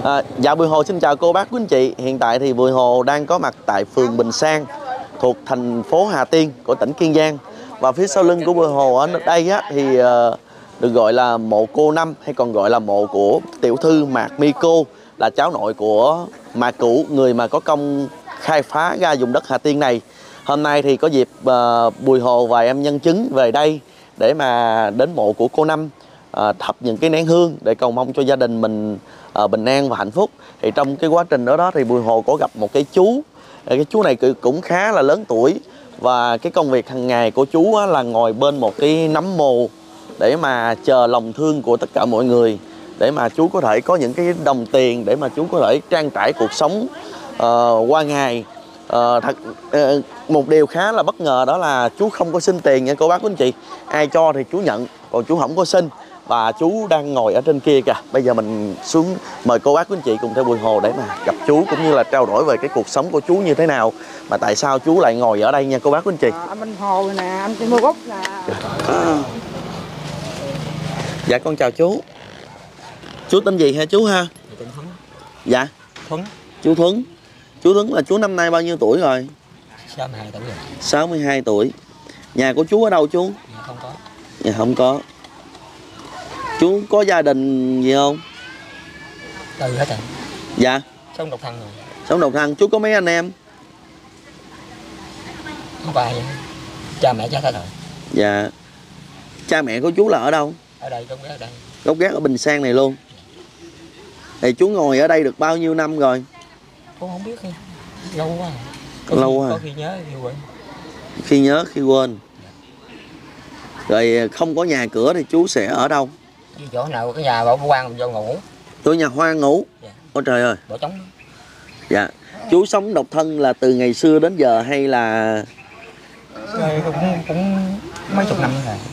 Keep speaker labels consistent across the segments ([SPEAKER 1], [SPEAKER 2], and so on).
[SPEAKER 1] Dạ Bùi Hồ xin chào cô bác quý anh chị. Hiện tại thì Bùi Hồ đang có mặt tại phường Bình Sang thuộc thành phố Hà Tiên của tỉnh Kiên Giang. Và phía sau lưng của Bùi Hồ ở đây thì được gọi là mộ cô Năm, hay còn gọi là mộ của tiểu thư Mạc My Cô, là cháu nội của Mạc Cửu, người mà có công khai phá ra vùng đất Hà Tiên này. Hôm nay thì có dịp Bùi Hồ và em nhân chứng về đây để mà đến mộ của cô Năm, thắp những cái nén hương để cầu mong cho gia đình mình bình an và hạnh phúc. Thì trong cái quá trình đó thì Bùi Hồ có gặp một cái chú. Cái chú này cũng khá là lớn tuổi, và cái công việc hàng ngày của chú là ngồi bên một cái nấm mồ để mà chờ lòng thương của tất cả mọi người, để mà chú có thể có những cái đồng tiền để mà chú có thể trang trải cuộc sống qua ngày. Một điều khá là bất ngờ đó là chú không có xin tiền nha cô bác quý anh chị. Ai cho thì chú nhận, còn chú không có xin. Và chú đang ngồi ở trên kia kìa. Bây giờ mình xuống mời cô bác quý anh chị cùng theo Bùi Hồ để mà gặp chú, cũng như là trao đổi về cái cuộc sống của chú như thế nào, mà tại sao chú lại ngồi ở đây nha cô bác quý anh chị.
[SPEAKER 2] Anh Minh Hồ nè, anh Kim Mưa Bút nè.
[SPEAKER 1] Dạ con chào chú. Chú tên gì hả chú ha? Dạ
[SPEAKER 3] Thuấn.
[SPEAKER 1] Chú Thuấn. Chú Thuấn là chú năm nay bao nhiêu tuổi rồi?
[SPEAKER 3] 62 tuổi rồi.
[SPEAKER 1] 62 tuổi. Nhà của chú ở đâu chú?
[SPEAKER 3] Dạ không có.
[SPEAKER 1] Dạ không có. Chú có gia đình gì không?
[SPEAKER 3] Từ hết rồi.
[SPEAKER 1] Dạ.
[SPEAKER 3] Sống độc thân rồi.
[SPEAKER 1] Sống độc thân. Chú có mấy anh em?
[SPEAKER 3] Không có ai vậy. Cha mẹ chết hết rồi.
[SPEAKER 1] Dạ. Cha mẹ của chú là ở đâu?
[SPEAKER 3] Ở đây, gốc gác ở đây.
[SPEAKER 1] Gốc gác ở Bình Sang này luôn. Thì chú ngồi ở đây được bao nhiêu năm rồi?
[SPEAKER 3] Cô không biết. Lâu quá.
[SPEAKER 1] Lâu quá.
[SPEAKER 3] Có khi nhớ khi quên.
[SPEAKER 1] Khi nhớ khi quên. Rồi không có nhà cửa thì chú sẽ ở đâu?
[SPEAKER 3] Chỗ nào cái nhà bỏ quan vô ngủ.
[SPEAKER 1] Chỗ nhà hoang ngủ.
[SPEAKER 3] Dạ.
[SPEAKER 1] Ôi trời ơi.
[SPEAKER 3] Bỏ trống.
[SPEAKER 1] Chú Chú sống độc thân là từ ngày xưa đến giờ hay là
[SPEAKER 3] cũng mấy chục năm rồi.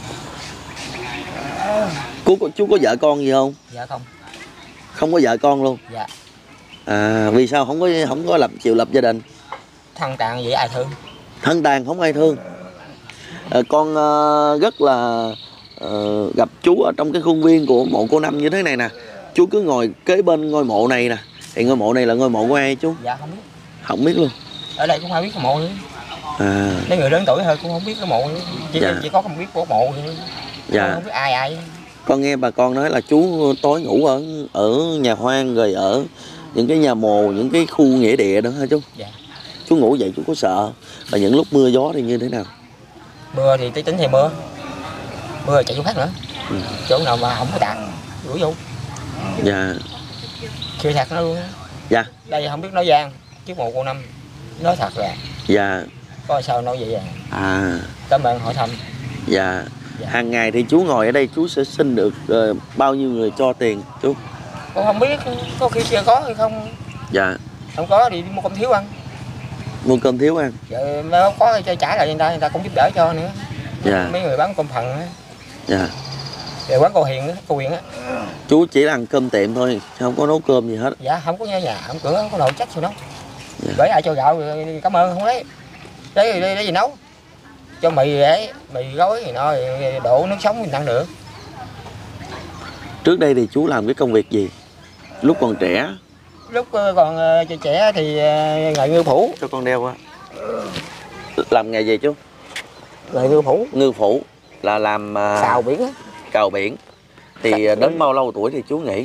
[SPEAKER 1] Chú có vợ con gì không?
[SPEAKER 3] Dạ không.
[SPEAKER 1] Không có vợ con luôn.
[SPEAKER 3] Dạ.
[SPEAKER 1] Vì sao không có chịu lập gia đình?
[SPEAKER 3] Thân tàn vậy ai thương?
[SPEAKER 1] Thân tàn không ai thương. Con rất là gặp chú ở trong cái khuôn viên của mộ cô Năm như thế này nè. Chú cứ ngồi kế bên ngôi mộ này nè. Thì ngôi mộ này là ngôi mộ của ai chú?
[SPEAKER 3] Dạ không biết.
[SPEAKER 1] Không biết luôn.
[SPEAKER 3] Ở đây cũng không biết cái mộ nữa. Mấy người lớn tuổi hơn cũng không biết cái mộ nữa. Chỉ có không biết của mộ thôi.
[SPEAKER 1] Dạ.
[SPEAKER 3] Không biết ai.
[SPEAKER 1] Con nghe bà con nói là chú tối ngủ ở nhà hoang, rồi ở những cái nhà mồ, những cái khu nghĩa địa đó hả chú?
[SPEAKER 3] Dạ.
[SPEAKER 1] Chú ngủ vậy chú có sợ? Và những lúc mưa gió thì như thế nào?
[SPEAKER 3] Mưa thì tính thì mưa chạy chỗ khác nữa. Chỗ nào mà không có đạn đuổi vô.
[SPEAKER 1] Dạ.
[SPEAKER 3] Chưa thật nó luôn.
[SPEAKER 1] Dạ.
[SPEAKER 3] Đây không biết nói gian chứ mộ cô Năm nói thật là.
[SPEAKER 1] Dạ.
[SPEAKER 3] Có sao nói vậy Cảm ơn hỏi thăm.
[SPEAKER 1] Dạ. Hàng ngày thì chú ngồi ở đây chú sẽ xin được bao nhiêu người cho tiền chú?
[SPEAKER 3] Con không biết, có khi chưa có hay không.
[SPEAKER 1] Dạ.
[SPEAKER 3] Không có thì đi mua cơm thiếu ăn.
[SPEAKER 1] Mua cơm thiếu ăn.
[SPEAKER 3] Giờ mới có cho trả lại người ta cũng giúp đỡ cho nữa.
[SPEAKER 1] Dạ.
[SPEAKER 3] Mấy người bán cơm phần á.
[SPEAKER 1] Dạ.
[SPEAKER 3] Rồi quán cô Hiền á.
[SPEAKER 1] Chú chỉ ăn cơm tiệm thôi, không có nấu cơm gì hết.
[SPEAKER 3] Dạ không có nhà, không cửa, không có nồi chắc gì đâu.
[SPEAKER 1] Dạ.
[SPEAKER 3] Gửi ai cho gạo cảm ơn không lấy. Lấy gì nấu. Cho mì gói thì nó đổ nước sống mình ăn được.
[SPEAKER 1] Trước đây thì chú làm cái công việc gì lúc còn trẻ?
[SPEAKER 3] Lúc còn trẻ thì nghề ngư phủ.
[SPEAKER 1] Cho con đeo á. Làm nghề gì chú?
[SPEAKER 3] Nghề ngư phủ.
[SPEAKER 1] Ngư phủ là làm
[SPEAKER 3] cào biển á.
[SPEAKER 1] Cào biển. Thì đến bao lâu tuổi thì chú nghỉ?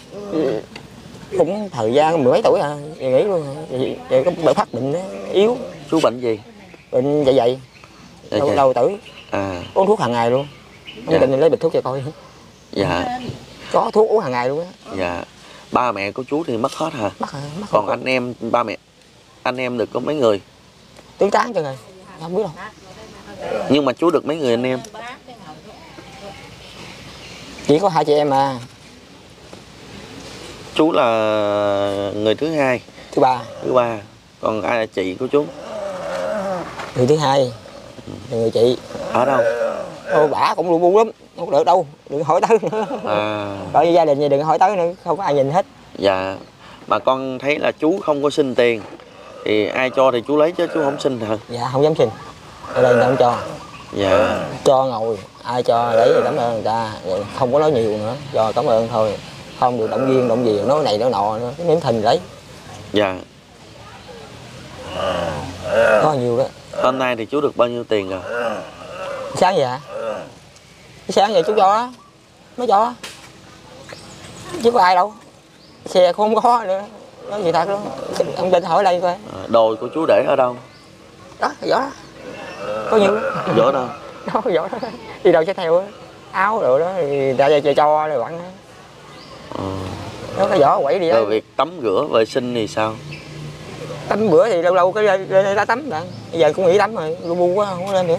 [SPEAKER 3] Cũng thời gian 10 mấy tuổi nghỉ luôn. Vậy có bệnh phát bệnh yếu.
[SPEAKER 1] Chú bệnh gì?
[SPEAKER 3] Bệnh dạ dày. Đầu tử. Uống thuốc hàng ngày luôn. Ông định lấy bịch thuốc cho coi.
[SPEAKER 1] Dạ.
[SPEAKER 3] Có thuốc uống hàng ngày luôn á.
[SPEAKER 1] Dạ. Ba mẹ của chú thì mất hết hả?
[SPEAKER 3] Mất
[SPEAKER 1] Còn anh em, anh em được có mấy người?
[SPEAKER 3] Tứ tán cho người. Không biết đâu.
[SPEAKER 1] Nhưng mà chú được mấy người anh em?
[SPEAKER 3] Chỉ có 2 chị em mà.
[SPEAKER 1] Chú là người thứ hai?
[SPEAKER 3] Thứ ba.
[SPEAKER 1] Còn ai là chị của chú?
[SPEAKER 3] Người thứ hai. Người chị.
[SPEAKER 1] Ở đâu?
[SPEAKER 3] Bả cũng buồn lắm. Không được đâu. Đừng hỏi tới nữa. Coi như gia đình gì đừng hỏi tới nữa. Không có ai nhìn hết.
[SPEAKER 1] Dạ. Mà con thấy là chú không có xin tiền. Thì ai cho thì chú lấy chứ chú không xin hả?
[SPEAKER 3] Dạ không dám xin. Ở đây người ta không cho.
[SPEAKER 1] Dạ.
[SPEAKER 3] Cho ngồi. Ai cho lấy thì cảm ơn người ta. Không có nói nhiều nữa. Cho cảm ơn thôi. không được động viên động gì nói này nói nọ nữa, cái niềm thình đấy.
[SPEAKER 1] Dạ.
[SPEAKER 3] Có nhiều đó.
[SPEAKER 1] Hôm nay thì chú được bao nhiêu tiền rồi?
[SPEAKER 3] Sáng vậy hả? Sáng vậy chú cho mới cho chứ có ai đâu, xe không có nữa, nói gì thật luôn. Ông Vinh hỏi đây coi.
[SPEAKER 1] Đồ của chú để ở đâu?
[SPEAKER 3] Đó giỏ đó có nhiều
[SPEAKER 1] Giỏ đâu?
[SPEAKER 3] đó giỏ đó đi đâu sẽ theo áo rồi đó thì ta cho rồi quăng đó cái giỏ quẩy đi đó.
[SPEAKER 1] Rồi việc tắm rửa vệ sinh thì sao?
[SPEAKER 3] Tắm bữa thì lâu lâu cái lên đây tắm bạn, bây giờ cũng nghỉ tắm rồi, lu bu quá không có lên nữa.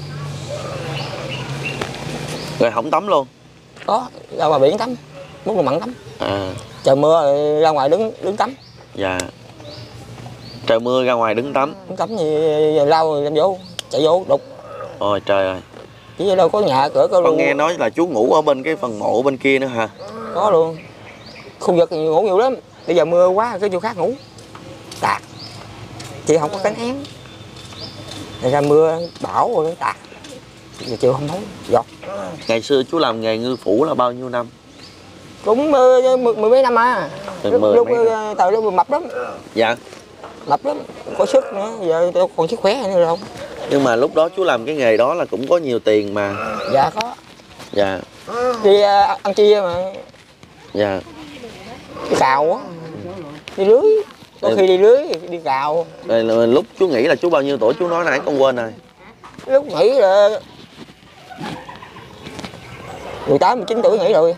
[SPEAKER 1] Rồi không tắm luôn?
[SPEAKER 3] Có ra ngoài biển tắm, muốn là mặn tắm.
[SPEAKER 1] À.
[SPEAKER 3] Trời mưa rồi ra ngoài đứng tắm.
[SPEAKER 1] Dạ. Trời mưa ra ngoài đứng tắm.
[SPEAKER 3] Đứng tắm thì lau rồi làm vô, chạy vô đục.
[SPEAKER 1] Ôi trời ơi.
[SPEAKER 3] Chứ đâu có nhà cửa có
[SPEAKER 1] Con
[SPEAKER 3] luôn.
[SPEAKER 1] nghe nói là chú ngủ ở bên cái phần mộ bên kia nữa hả?
[SPEAKER 3] Có luôn. Khu vực ngủ nhiều lắm. Bây giờ mưa quá cái chỗ khác ngủ. Tạt. Chị không có cánh én. Rồi ra mưa bão rồi tạt. Giờ chịu không thấu giọt.
[SPEAKER 1] Ngày xưa chú làm nghề ngư phủ là bao nhiêu năm?
[SPEAKER 3] Cũng mười mấy năm à. Lúc tàu lúc mập lắm.
[SPEAKER 1] Dạ.
[SPEAKER 3] Mập lắm, có sức nữa, giờ tôi còn sức khỏe nữa đâu.
[SPEAKER 1] Nhưng mà lúc đó chú làm cái nghề đó là cũng có nhiều tiền mà.
[SPEAKER 3] Dạ có.
[SPEAKER 1] Dạ.
[SPEAKER 3] Đi ăn chia mà.
[SPEAKER 1] Dạ.
[SPEAKER 3] Đi cào á. Đi lưới. Có khi đi lưới, đi cào.
[SPEAKER 1] Rồi lúc chú nghĩ là chú bao nhiêu tuổi, chú nói nãy con quên rồi.
[SPEAKER 3] Lúc nghỉ là 18, 19 tuổi nghỉ rồi.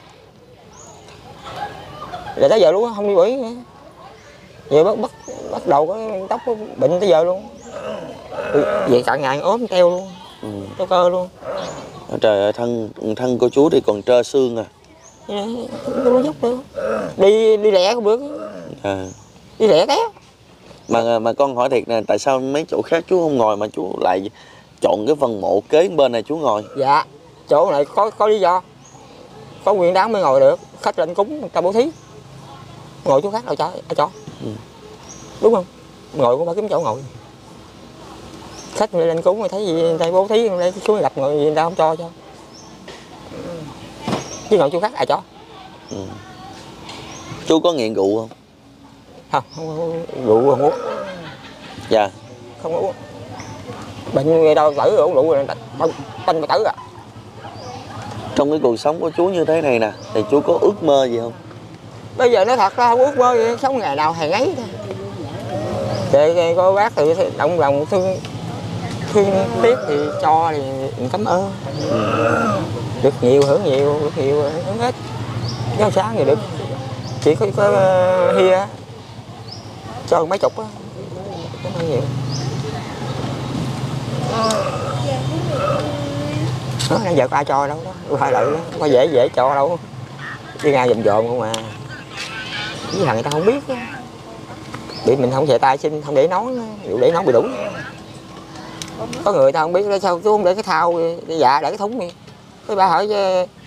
[SPEAKER 3] Rồi tới giờ luôn không đi quỷ nữa. Giờ bắt đầu cái tóc bệnh tới giờ luôn. Vậy cả ngày ốm teo luôn. Teo cơ luôn.
[SPEAKER 1] Trời ơi, thân của chú thì còn trơ xương à.
[SPEAKER 3] Không dốc nữa. Đi lẹ không được.
[SPEAKER 1] À.
[SPEAKER 3] Đi lẹ té.
[SPEAKER 1] Mà con hỏi thiệt nè, tại sao mấy chỗ khác chú không ngồi mà chú lại chọn cái phần mộ kế bên này chú ngồi?
[SPEAKER 3] Dạ, chỗ này có lý do. Có nguyên đáng mới ngồi được. Khách lên cúng người ta bố thí. Ngồi chỗ khác đâu cho. Đúng không? Ngồi cũng phải kiếm chỗ ngồi. Khách lên cúng mà thấy gì người ta bố thí lên xuống gặp người gì người ta không cho. Chứ ngồi chỗ khác ai cho.
[SPEAKER 1] Chú có nghiện rượu không?
[SPEAKER 3] Không rượu không uống.
[SPEAKER 1] Dạ.
[SPEAKER 3] Không uống. Bệnh người đâu tử uống rượu rồi tanh mà tử à.
[SPEAKER 1] Trong cái cuộc sống của chú như thế này nè thì chú có ước mơ gì không?
[SPEAKER 3] Bây giờ nói thật ra không ước mơ gì, sống ngày nào ngày ấy thôi. Để có bác thì động lòng thương tiếc thì cho thì mình cảm ơn. Được nhiều hưởng nhiều, được nhiều hưởng ít. Nếu sáng thì được chỉ có hia cho mấy chục á. Cảm ơn nhiều. Đó, giờ có ai cho đâu đó, ai lợi đó, không có dễ cho đâu. Đi ngay dòm không à. Với thằng người ta không biết á. Bị mình không xề tay xin, không để nón, để nón bị đủ. Có người ta không biết là sao chú không để cái thau, dạ để cái thúng đi. Cái bà hỏi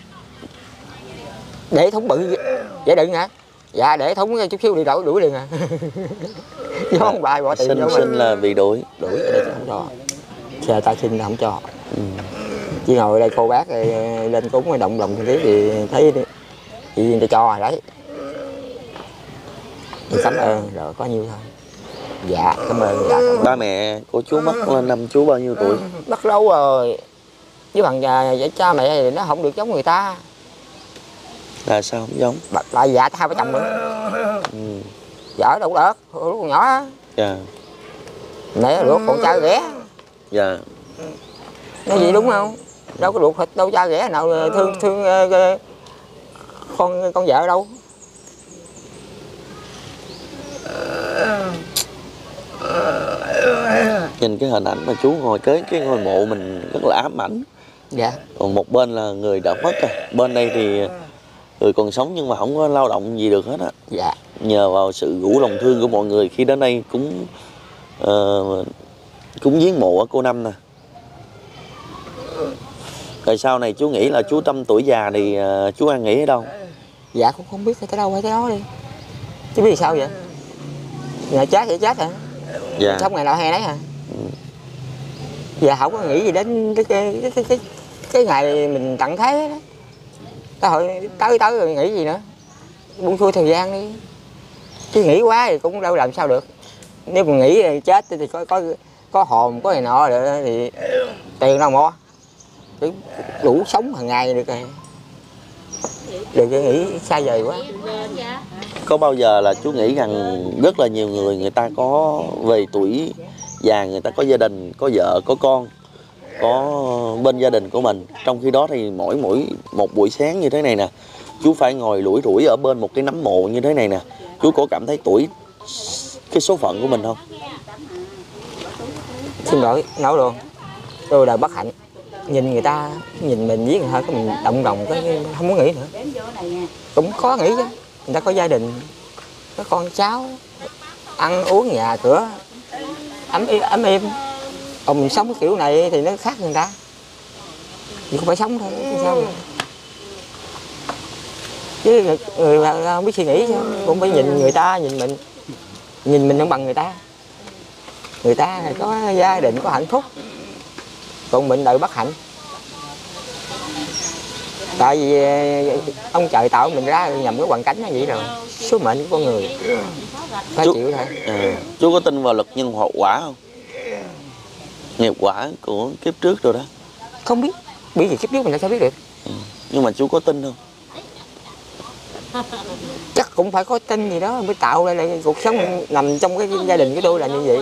[SPEAKER 3] để thúng bự dễ đựng hả? Dạ để thúng chút xíu đi đuổi liền à. Chứ không bài bỏ tiền đâu.
[SPEAKER 1] Xin là bị đuổi.
[SPEAKER 3] Đuổi ở đây không cho. Xề tay xin là không cho. Chỉ ngồi đây cô bác lên cúng động lòng tí thì thấy thì người ta cho rồi đấy. Thì cảm ơn rồi có nhiêu thôi. Dạ cảm ơn. Dạ, cảm ơn.
[SPEAKER 1] Ba mẹ của chú mất lên năm chú bao nhiêu tuổi?
[SPEAKER 3] Mất lâu rồi. Với bằng với cha mẹ thì nó không được giống người ta.
[SPEAKER 1] Là sao không giống?
[SPEAKER 3] Bà dạ hai vợ chồng nữa. Vợ đâu được, lúc còn nhỏ á.
[SPEAKER 1] Dạ.
[SPEAKER 3] Mẹ ruột còn cha ghẻ.
[SPEAKER 1] Dạ.
[SPEAKER 3] Nói gì đúng không? Đâu có ruột thịt đâu cha ghẻ nào thương con vợ đâu.
[SPEAKER 1] Nhìn cái hình ảnh mà chú ngồi kế cái ngôi mộ mình rất là ám ảnh.
[SPEAKER 3] Dạ.
[SPEAKER 1] Còn một bên là người đã mất rồi, bên đây thì người còn sống nhưng mà không có lao động gì được hết á.
[SPEAKER 3] Dạ.
[SPEAKER 1] Nhờ vào sự rủ lòng thương của mọi người khi đến đây cúng viếng mộ ở cô Năm nè. Rồi sau này chú nghĩ là chú Tâm tuổi già thì chú ăn nghỉ ở đâu?
[SPEAKER 3] Dạ cũng không biết tới đâu hay tới đó đi. Chứ biết sao vậy? Ngày chết thì chết hả?
[SPEAKER 1] Dạ.
[SPEAKER 3] Sống ngày nào hay đấy hả? Dạ không có nghĩ gì đến cái ngày mình tận thế đó. Tới rồi nghĩ gì nữa. buông xuôi thời gian đi, chứ nghĩ quá thì cũng đâu làm sao được. Nếu mà nghĩ thì chết thì có hồn có này nọ rồi thì tiền đâu mua, chỉ đủ sống hàng ngày được rồi, đừng có nghĩ xa vời quá.
[SPEAKER 1] Có bao giờ là chú nghĩ rằng rất là nhiều người ta có về tuổi già, người ta có gia đình, có vợ, có con, có bên gia đình của mình. Trong khi đó thì mỗi một buổi sáng như thế này nè, chú phải ngồi lủi thủi ở bên một cái nấm mộ như thế này nè. Chú có cảm thấy tuổi cái số phận của mình không?
[SPEAKER 3] Xin lỗi, nói luôn, tôi là bất hạnh. Nhìn người ta, nhìn mình giết người ta, mình động lòng cái không muốn nghĩ nữa. Cũng có nghĩ chứ, người ta có gia đình, có con cháu, ăn uống nhà cửa ấm êm. Còn mình sống cái kiểu này thì nó khác người ta, mình cũng phải sống thôi, sao vậy? Chứ người không biết suy nghĩ sao, cũng phải nhìn người ta, nhìn mình không bằng người ta. Người ta có gia đình, có hạnh phúc, còn mình đời bất hạnh. Tại vì ông trời tạo mình ra nhầm cái hoàn cảnh nó vậy rồi, số mệnh của con người phải chịu thôi.
[SPEAKER 1] Chú có tin vào luật nhân quả không? Nghiệp quả của kiếp trước rồi đó.
[SPEAKER 3] Không biết, bởi vì kiếp trước mình sao biết được.
[SPEAKER 1] Nhưng mà chú có tin không?
[SPEAKER 3] Chắc cũng phải có tin gì đó mới tạo ra lại cuộc sống nằm trong cái gia đình của tôi là như vậy.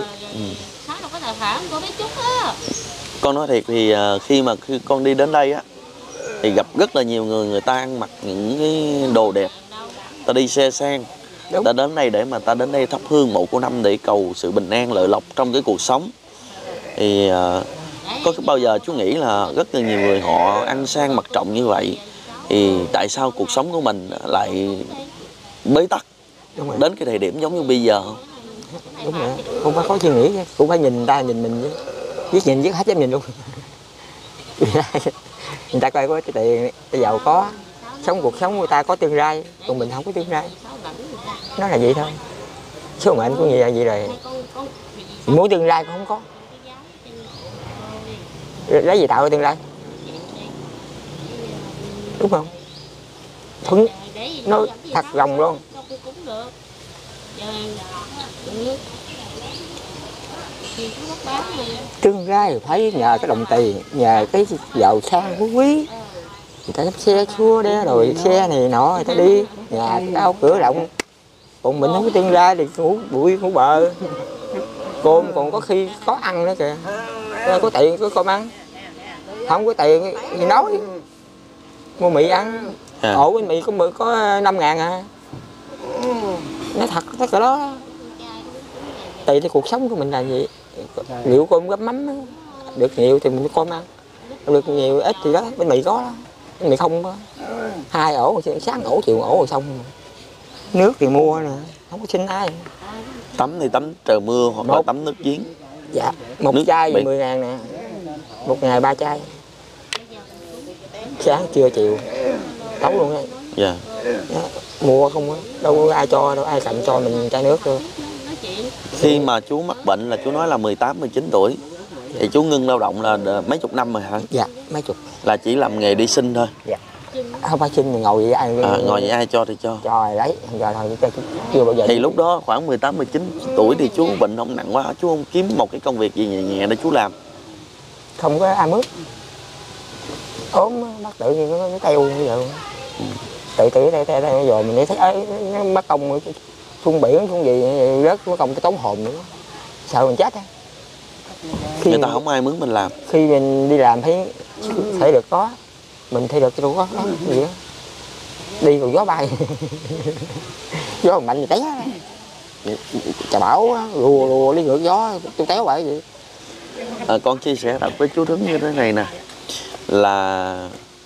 [SPEAKER 1] Con nói thiệt thì khi con đi đến đây á thì gặp rất là nhiều người ta ăn mặc những cái đồ đẹp, ta đi xe sang.
[SPEAKER 3] Đúng.
[SPEAKER 1] Ta đến đây để mà ta đến đây thắp hương mộ cô Năm để cầu sự bình an lợi lộc trong cái cuộc sống. Thì có bao giờ chú nghĩ là rất là nhiều người họ ăn sang mặc trọng như vậy, thì tại sao cuộc sống của mình lại bế tắc đến cái thời điểm giống như bây giờ không?
[SPEAKER 3] Đúng rồi, không phải có suy nghĩ, cũng phải nhìn ta nhìn mình chứ. Viết hết dám nhìn luôn. Người ta coi có cái tiền, cái giàu có, sống cuộc sống người ta có tương lai, còn mình không có tương lai. Nó là vậy thôi. Số mệnh của người là vậy rồi. Muốn tương lai cũng không có. Lấy gì tạo ra tương lai? Đúng không? Thuấn nó thật lòng luôn. Tương lai phải nhờ cái đồng tiền, nhờ cái giàu sang phú quý. Người ta xe xua đe rồi xe này nọ người ta đi, nhà cao cửa rộng. Còn mình không có tương lai thì ngủ bụi ngủ bờ. Cơm còn có khi có ăn nữa kìa. Có tiền có cơm ăn. Không có tiền thì nói. Mua mì ăn. Ổ cái mì có 5.000 à. Nói thật tất cả đó. Tại cái cuộc sống của mình là gì? Liệu cơm gấp mắm đó. Được nhiều thì mình cơm ăn. Được nhiều ít thì đó, bên mì có đó. Bên mì không đó. 2 ổ, sáng ổ, chiều ổ rồi xong. Nước thì mua nè, không có xin ai.
[SPEAKER 1] Tắm thì tắm trời mưa hoặc là tắm nước giếng.
[SPEAKER 3] Dạ, một chai thì 10.000 nè. Một ngày 3 chai. Sáng trưa chiều. Tấu luôn đó.
[SPEAKER 1] Dạ.
[SPEAKER 3] Mua không á, đâu ai cho, đâu ai cầm cho mình chai nước thôi.
[SPEAKER 1] Khi mà chú mắc bệnh là chú nói là 18, 19 tuổi. Thì chú ngưng lao động là mấy chục năm rồi hả?
[SPEAKER 3] Dạ, mấy chục.
[SPEAKER 1] Là chỉ làm nghề đi sinh thôi?
[SPEAKER 3] Dạ. Không phải xin, ngồi vậy ai...
[SPEAKER 1] ngồi vậy ai cho thì cho?
[SPEAKER 3] Cho đấy, giờ thôi chưa bao giờ.
[SPEAKER 1] Thì lúc đó khoảng 18, 19 tuổi thì chú bệnh không nặng quá, chú không kiếm một cái công việc gì nhẹ nhẹ để chú làm?
[SPEAKER 3] Không có ai mướn. Ốm bắt tự nhiên nó teo như vậy luôn. Tự đây rồi mình thấy nó mất công phun biển phun gì rớt mất công cái tốn hồn nữa. Sợ mình chết á.
[SPEAKER 1] Người ta không ai mướn mình làm.
[SPEAKER 3] Khi mình đi làm phải được có. Mình thấy được cái đâu có gì đó. Đi còn gió bay. Gió mạnh thì té. Chà bảo lùa đi ngược gió tôi téo vậy vậy.
[SPEAKER 1] Con chia sẻ thật với chú Tuấn như thế này nè, là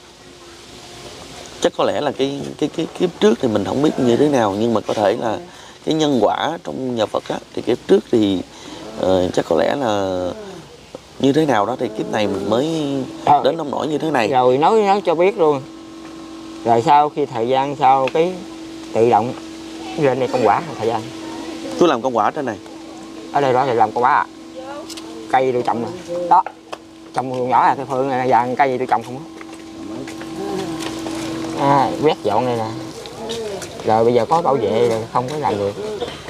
[SPEAKER 1] chắc có lẽ là cái kiếp trước thì mình không biết như thế nào, nhưng mà có thể là cái nhân quả trong nhà Phật á, thì kiếp trước thì chắc có lẽ là như thế nào đó thì kiếp này mình mới đến nông nổi như thế này.
[SPEAKER 3] Rồi nói cho biết luôn. Rồi sau khi thời gian sau cái tự động lên đây công quả thời gian.
[SPEAKER 1] Chú làm công quả trên này.
[SPEAKER 3] Ở đây đó thì làm công quả à. Cây tôi trồng rồi. Đó. Trồng vườn nhỏ là cái phương này vàng cây tôi trồng không á. Quét dọn này nè. Rồi bây giờ có bảo vệ rồi không có làm được.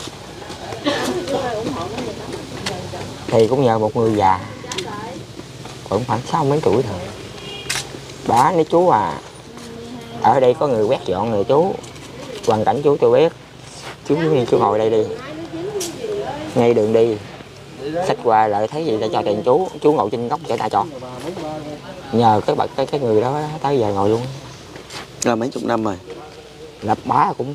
[SPEAKER 3] Thì cũng nhờ một người già, cũng khoảng 60 mấy tuổi thôi. Bà nói chú à, ở đây có người quét dọn rồi chú, hoàn cảnh chú tôi biết, chú ngồi đây đi, ngay đường đi, xách qua lại thấy gì ta cho tiền chú ngồi trên góc để ta cho. Nhờ cái người đó tới giờ ngồi luôn.
[SPEAKER 1] Là mấy chục năm rồi.
[SPEAKER 3] Lập bá cũng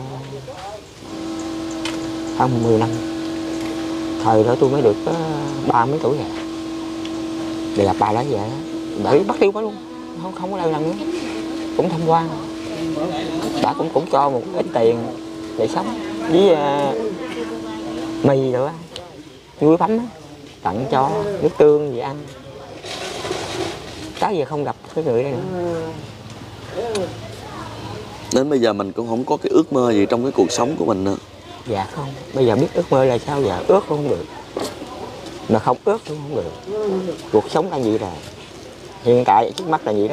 [SPEAKER 3] khoảng 10 năm. Thời đó tôi mới được 30 mấy tuổi rồi. Để gặp bà đó vậy đó. Bởi bắt tiêu bà luôn. Không có lâu lần nữa. Cũng tham quan. Bà cũng cho một ít tiền để sống. Với mì rồi á. Chuối bánh á. Tặng cho nước tương gì ăn. Tới giờ không gặp cái người đây nữa.
[SPEAKER 1] Đến bây giờ mình cũng không có cái ước mơ gì trong cái cuộc sống của mình nữa.
[SPEAKER 3] Dạ không. Bây giờ biết ước mơ là sao giờ? Ước cũng không được. Mà không ước cũng không được. Cuộc sống là gì rồi. Hiện tại trước mắt là gì đó.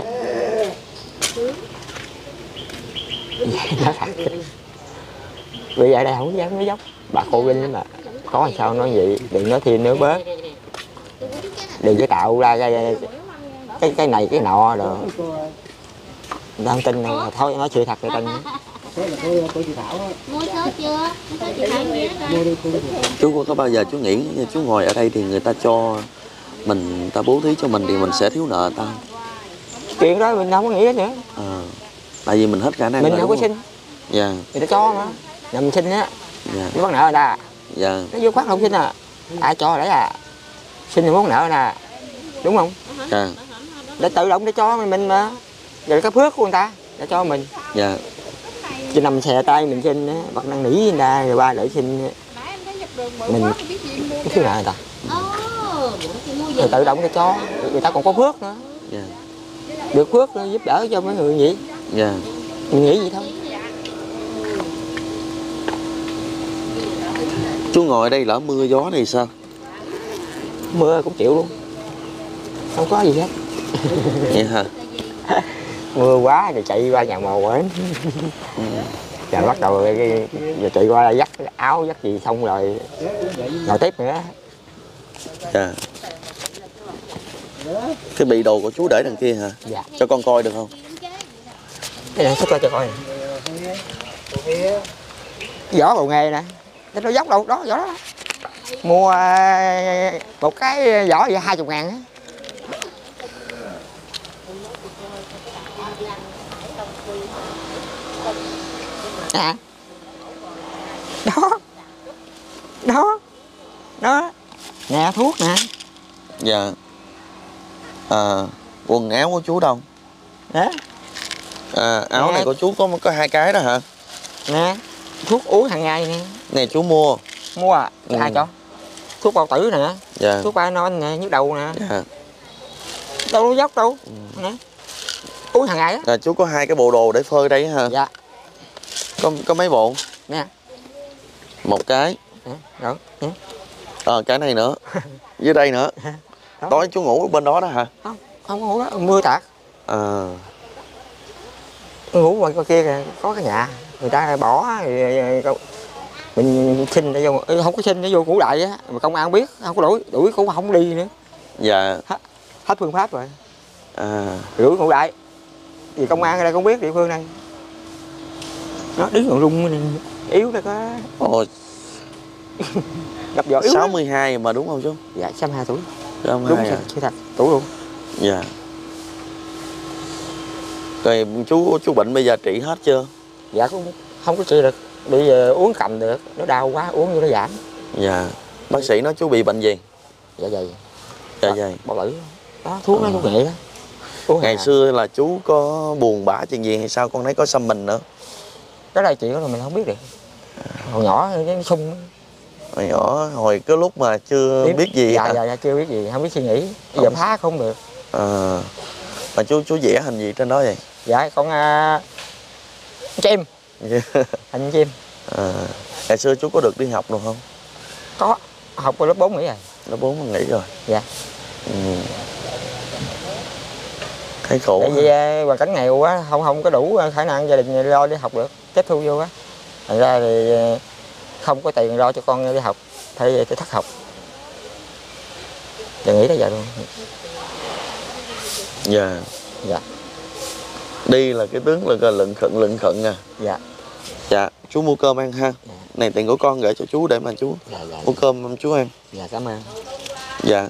[SPEAKER 3] Nói thật. Bây giờ đây không dám nói dốc. Bà cô Linh mà có sao nói vậy. Đừng nói thêm nữa bớt. Đừng có tạo ra cái này cái nọ rồi. Đang tin này, thôi nói sự thật rồi tin.
[SPEAKER 4] Mua số chưa? Số chị Thảo nhé rồi.
[SPEAKER 1] Chú có bao giờ chú nghĩ chú ngồi ở đây thì người ta cho mình, người ta bố thí cho mình thì mình sẽ thiếu nợ ta không?
[SPEAKER 3] Chuyện đó mình không có nghĩ nữa.
[SPEAKER 1] Tại vì mình hết khả năng
[SPEAKER 3] Mình
[SPEAKER 1] rồi,
[SPEAKER 3] đâu có
[SPEAKER 1] đúng
[SPEAKER 3] xin.
[SPEAKER 1] Dạ.
[SPEAKER 3] Người ta cho mà. Nhà mình xin á.
[SPEAKER 1] Dạ.
[SPEAKER 3] Nó bắt nợ người ta.
[SPEAKER 1] Dạ.
[SPEAKER 3] Nó vô phát không xin à. Ai cho đấy à. Xin thì muốn nợ nè. Đúng không?
[SPEAKER 1] Dạ.
[SPEAKER 3] Để tự động để cho mình mà. Rồi cái phước của người ta để cho mình.
[SPEAKER 1] Dạ.
[SPEAKER 3] Chứ nằm xè tay mình xin á, bắt năng nỉ người ta rồi qua để xin mình thiếu nợ người ta. Rồi tự động để cho, người ta còn có phước nữa.
[SPEAKER 1] Dạ.
[SPEAKER 3] Được phước giúp đỡ cho mấy người vậy.
[SPEAKER 1] Dạ.
[SPEAKER 3] Mình nghĩ vậy thôi.
[SPEAKER 1] Chú ngồi đây lỡ mưa gió thì sao?
[SPEAKER 3] Mưa cũng chịu luôn. Không có gì hết.
[SPEAKER 1] Vậy hả?
[SPEAKER 3] Mưa quá rồi chạy qua nhà mồ quên. Rồi bắt đầu rồi chạy qua dắt áo dắt gì xong rồi ngồi tiếp nữa.
[SPEAKER 1] Dạ. Cái bị đồ của chú để đằng kia hả?
[SPEAKER 3] Dạ.
[SPEAKER 1] Cho con coi được không?
[SPEAKER 3] Cái này xách qua cho coi nè. Giỏ bầu nghề nè. Nó dốc đâu đó, giỏ đó. Mua một cái giỏ vậy 20.000 á. À. Đó. Đó. Đó. Nè thuốc nè.
[SPEAKER 1] Dạ. Quần áo của chú đâu?
[SPEAKER 3] Đó.
[SPEAKER 1] Áo
[SPEAKER 3] nè.
[SPEAKER 1] này của chú có 2 cái đó hả?
[SPEAKER 3] Nè. Thuốc uống hàng ngày nè.
[SPEAKER 1] Này chú mua.
[SPEAKER 3] Mua à? Ai cho? Thuốc bao tử nè.
[SPEAKER 1] Dạ.
[SPEAKER 3] Thuốc Panon nè, nhức đầu nè.
[SPEAKER 1] Dạ.
[SPEAKER 3] Đâu có dốc đâu. Nè. Uống hàng ngày á.
[SPEAKER 1] Chú có 2 cái bộ đồ để phơi đây hả?
[SPEAKER 3] Dạ.
[SPEAKER 1] Có mấy bộ?
[SPEAKER 3] Nè.
[SPEAKER 1] Một cái.
[SPEAKER 3] Rồi.
[SPEAKER 1] Cái này nữa. Dưới đây nữa.
[SPEAKER 3] Đó.
[SPEAKER 1] Tối chú ngủ bên đó đó hả?
[SPEAKER 3] Không có ngủ đó, mưa tạt. Ngủ ngoài coi kia kìa, có cái nhà người ta bỏ mình xin để vô, không có xin để vô cũ đại á, mà công an biết không có đuổi cũng không đi nữa.
[SPEAKER 1] Dạ.
[SPEAKER 3] Hết phương pháp rồi. Đuổi cũ đại vì công an ở đây không biết địa phương này. Nó đứng còn rung yếu đây có. Gặp vợ yếu
[SPEAKER 1] 62 mà đúng không chú?
[SPEAKER 3] Dạ 62 tuổi.
[SPEAKER 1] 62
[SPEAKER 3] đúng sự thật tuổi luôn.
[SPEAKER 1] Dạ. Rồi chú bệnh bây giờ trị hết chưa?
[SPEAKER 3] Dạ cũng không có trị được. Bây giờ uống cầm được, nó đau quá uống vô nó giảm.
[SPEAKER 1] Dạ. Bác sĩ nói chú bị bệnh gì?
[SPEAKER 3] Dạ dày.
[SPEAKER 1] Dạ dày.
[SPEAKER 3] Bao tử. Đó thuốc nó thuốc nghệ đó.
[SPEAKER 1] Ngày xưa là chú có buồn bã chuyện gì hay sao con thấy có xăm mình nữa?
[SPEAKER 3] Cái này chuyện đó là mình không biết được. Hồi nhỏ cái sung.
[SPEAKER 1] Hồi nhỏ hồi cái lúc mà chưa biết gì.
[SPEAKER 3] Dạ chưa biết gì, không biết suy nghĩ. Bây giờ phá không được.
[SPEAKER 1] Mà chú vẽ hình gì trên đó vậy?
[SPEAKER 3] Dạ con chim. Hình chim.
[SPEAKER 1] Ngày xưa chú có được đi học được không?
[SPEAKER 3] Có, học ở lớp 4 nghỉ rồi.
[SPEAKER 1] Lớp 4 nghỉ rồi.
[SPEAKER 3] Dạ.
[SPEAKER 1] Thấy khổ.
[SPEAKER 3] Tại vì hoàn cảnh nghèo quá, không có đủ khả năng gia đình lo đi học được, tiếp thu vô á. Thành ra thì không có tiền lo cho con đi học, phải thất học. Giờ nghĩ tới giờ luôn.
[SPEAKER 1] Dạ.
[SPEAKER 3] Dạ.
[SPEAKER 1] Đi là cái tướng là lận khận nè.
[SPEAKER 3] Dạ.
[SPEAKER 1] Dạ, chú mua cơm ăn ha.
[SPEAKER 3] Dạ.
[SPEAKER 1] Này tiền của con gửi cho chú để mà chú
[SPEAKER 3] Dạ.
[SPEAKER 1] mua cơm chú ăn.
[SPEAKER 3] Dạ, cảm ơn.
[SPEAKER 1] Dạ.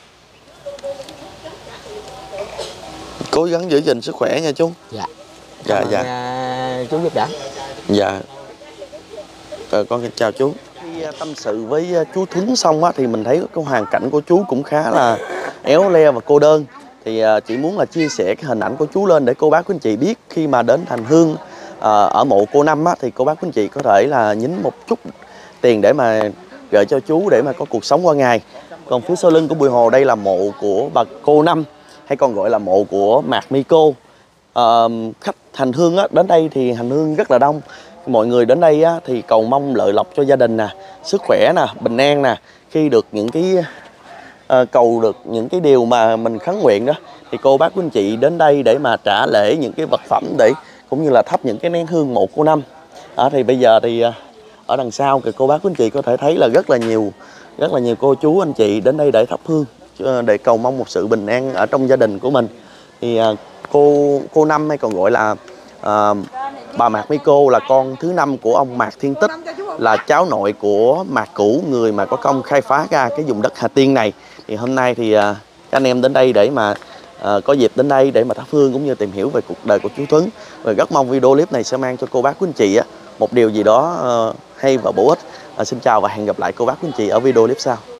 [SPEAKER 1] Cố gắng giữ gìn sức khỏe nha chú.
[SPEAKER 3] Dạ.
[SPEAKER 1] Dạ.
[SPEAKER 3] Cảm ơn, chú giúp đỡ.
[SPEAKER 1] Dạ. Con chào chú. Khi tâm sự với chú Thuấn xong á, thì mình thấy cái hoàn cảnh của chú cũng khá là éo le và cô đơn. Thì chỉ muốn là chia sẻ cái hình ảnh của chú lên để cô bác quý anh chị biết khi mà đến Thành Hương ở mộ cô Năm á, thì cô bác quý anh chị có thể là nhín một chút tiền để mà gửi cho chú để mà có cuộc sống qua ngày. Còn phía sau lưng của Bùi Hồ đây là mộ của bà cô Năm, hay còn gọi là mộ của Mạc Mi Cô. Khách hành hương á, đến đây thì hành hương rất là đông. Mọi người đến đây á, thì cầu mong lợi lộc cho gia đình nè, sức khỏe nè, bình an nè. Khi được những cái cầu được những cái điều mà mình khấn nguyện đó, thì cô bác quý anh chị đến đây để mà trả lễ những cái vật phẩm để cũng như là thắp những cái nén hương mộ cô Năm. Thì bây giờ thì ở đằng sau thì cô bác quý anh chị có thể thấy là rất là nhiều cô chú anh chị đến đây để thắp hương để cầu mong một sự bình an ở trong gia đình của mình. Thì cô Năm, hay còn gọi là bà Mạc Mi Cô, là con thứ 5 của ông Mạc Thiên Tích, là cháu nội của Mạc Cửu, người mà có công khai phá ra cái vùng đất Hà Tiên này. Thì hôm nay thì các anh em đến đây để mà có dịp đến đây để mà thắp hương cũng như tìm hiểu về cuộc đời của chú Thuấn. Và rất mong video clip này sẽ mang cho cô bác quý anh chị một điều gì đó hay và bổ ích. Xin chào và hẹn gặp lại cô bác quý anh chị ở video clip sau.